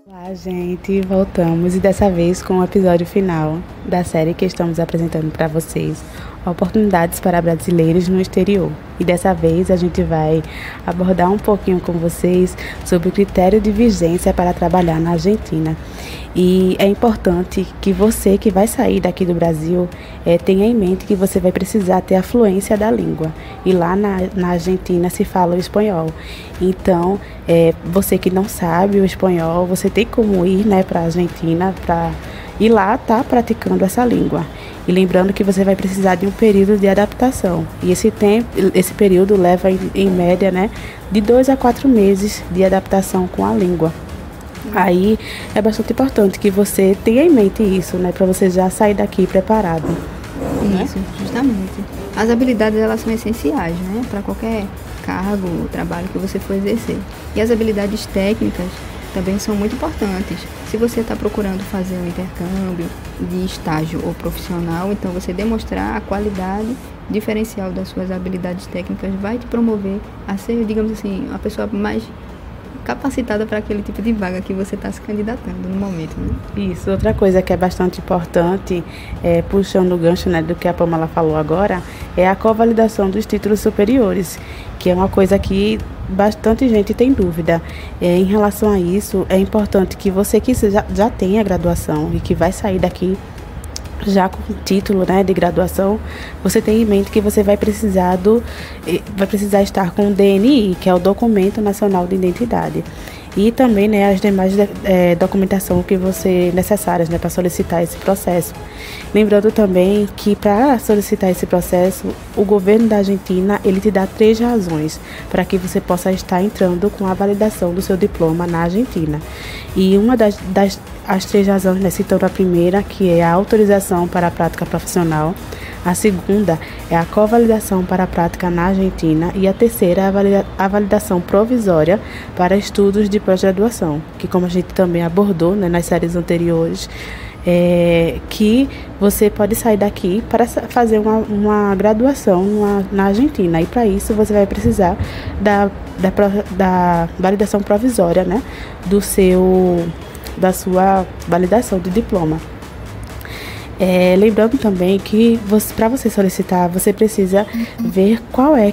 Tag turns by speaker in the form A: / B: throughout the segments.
A: Olá, gente, voltamos e dessa vez com o episódio final da série que estamos apresentando para vocês, Oportunidades para Brasileiros no Exterior. E dessa vez a gente vai abordar um pouquinho com vocês sobre o critério de vigência para trabalhar na Argentina. E é importante que você que vai sair daqui do Brasil tenha em mente que você vai precisar ter a fluência da língua. E lá na Argentina se fala o espanhol. Então, você que não sabe o espanhol, você tem como ir, para a Argentina para ir lá estar praticando essa língua. E lembrando que você vai precisar de um período de adaptação. E esse período leva em média, de 2 a 4 meses de adaptação com a língua. Aí é bastante importante que você tenha em mente isso, para você já sair daqui preparado.
B: Isso, justamente. As habilidades, elas são essenciais, para qualquer cargo ou trabalho que você for exercer. E as habilidades técnicas também são muito importantes. Se você está procurando fazer um intercâmbio de estágio ou profissional, então você demonstrar a qualidade diferencial das suas habilidades técnicas vai te promover a ser, digamos assim, uma pessoa mais capacitada para aquele tipo de vaga que você está se candidatando no momento,
A: Isso, outra coisa que é bastante importante, puxando o gancho, do que a Pamela falou agora, é a convalidação dos títulos superiores, que é uma coisa que bastante gente tem dúvida. Em relação a isso, é importante que você que já tenha graduação e que vai sair daqui já com título, de graduação, você tem em mente que você vai precisar estar com o DNI, que é o Documento Nacional de Identidade. E também, as demais documentação que você necessárias, para solicitar esse processo. Lembrando também que para solicitar esse processo, o governo da Argentina, ele te dá 3 razões para que você possa estar entrando com a validação do seu diploma na Argentina. E uma as 3 razões, citando a primeira, que é a autorização para a prática profissional. A segunda é a convalidação para a prática na Argentina e a terceira é a validação provisória para estudos de pós-graduação, que como a gente também abordou, nas séries anteriores, que você pode sair daqui para fazer uma graduação na Argentina, e para isso você vai precisar da validação provisória, da sua validação de diploma. Lembrando também que para você solicitar, você precisa ver qual é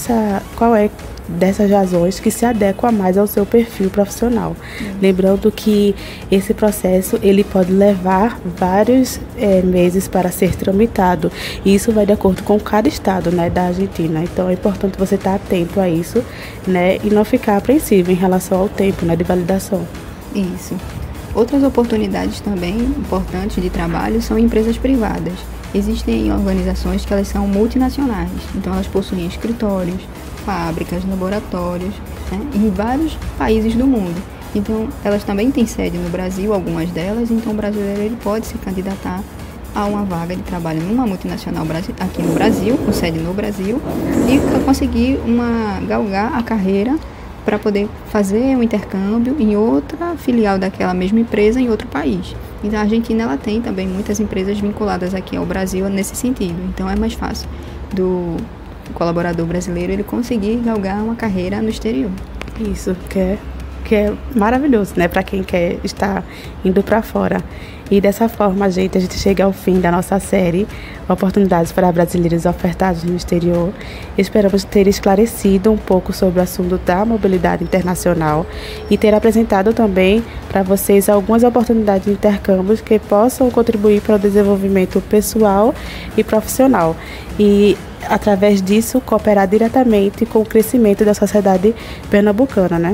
A: dessas razões que se adequa mais ao seu perfil profissional. Lembrando que esse processo ele pode levar vários meses para ser tramitado, e isso vai de acordo com cada estado, da Argentina. Então é importante você estar atento a isso, e não ficar apreensivo em relação ao tempo, de validação.
B: Isso. Outras oportunidades também importantes de trabalho são empresas privadas. Existem organizações que elas são multinacionais, então elas possuem escritórios, fábricas, laboratórios, em vários países do mundo. Então elas também têm sede no Brasil, algumas delas, então o brasileiro ele pode se candidatar a uma vaga de trabalho numa multinacional aqui no Brasil, com sede no Brasil, e conseguir galgar a carreira para poder fazer um intercâmbio em outra filial daquela mesma empresa em outro país. Então a Argentina ela tem também muitas empresas vinculadas aqui ao Brasil nesse sentido. Então é mais fácil do colaborador brasileiro ele conseguir galgar uma carreira no exterior.
A: Isso, que é maravilhoso, para quem quer estar indo para fora. E dessa forma, a gente chega ao fim da nossa série Oportunidades para Brasileiros Ofertados no Exterior. Esperamos ter esclarecido um pouco sobre o assunto da mobilidade internacional e ter apresentado também para vocês algumas oportunidades de intercâmbios que possam contribuir para o desenvolvimento pessoal e profissional. E, através disso, cooperar diretamente com o crescimento da sociedade pernambucana,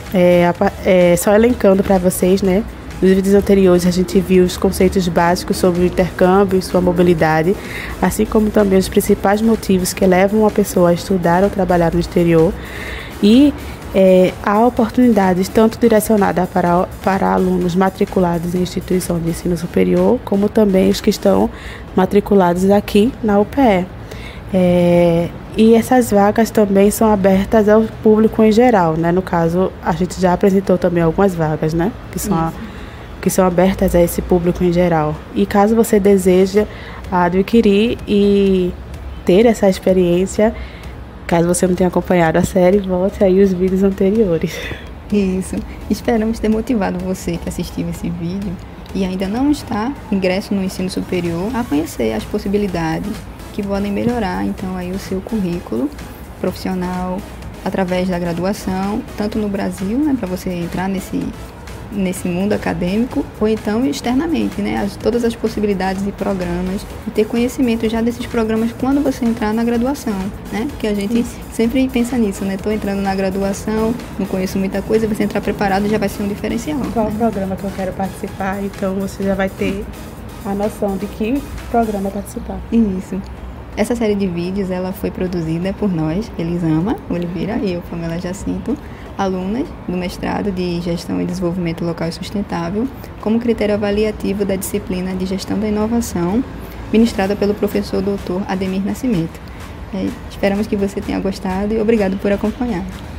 A: Só elencando para vocês, nos vídeos anteriores a gente viu os conceitos básicos sobre o intercâmbio e sua mobilidade, assim como também os principais motivos que levam uma pessoa a estudar ou trabalhar no exterior. E há oportunidades tanto direcionadas para alunos matriculados em instituição de ensino superior, como também os que estão matriculados aqui na UPE. E essas vagas também são abertas ao público em geral, No caso, a gente já apresentou também algumas vagas, que são abertas a esse público em geral. E caso você deseje adquirir e ter essa experiência, caso você não tenha acompanhado a série, volte aí os vídeos anteriores.
B: Isso. Esperamos ter motivado você que assistiu esse vídeo e ainda não está ingresso no ensino superior a conhecer as possibilidades que podem melhorar então aí o seu currículo profissional através da graduação, tanto no Brasil, né, para você entrar nesse mundo acadêmico, ou então externamente, né, todas as possibilidades e programas, e ter conhecimento já desses programas quando você entrar na graduação, né, porque a gente sempre pensa nisso, né, estou entrando na graduação, não conheço muita coisa, você entrar preparado já vai ser um diferencial.
A: Qual
B: né?
A: programa que eu quero participar, então você já vai ter a noção de que programa participar.
B: Isso. Essa série de vídeos, ela foi produzida por nós, Elisama Oliveira e eu, Pamela Jacinto, alunas do mestrado de Gestão e Desenvolvimento Local e Sustentável, como critério avaliativo da disciplina de Gestão da Inovação, ministrada pelo professor Dr. Ademir Nascimento. Esperamos que você tenha gostado e obrigado por acompanhar.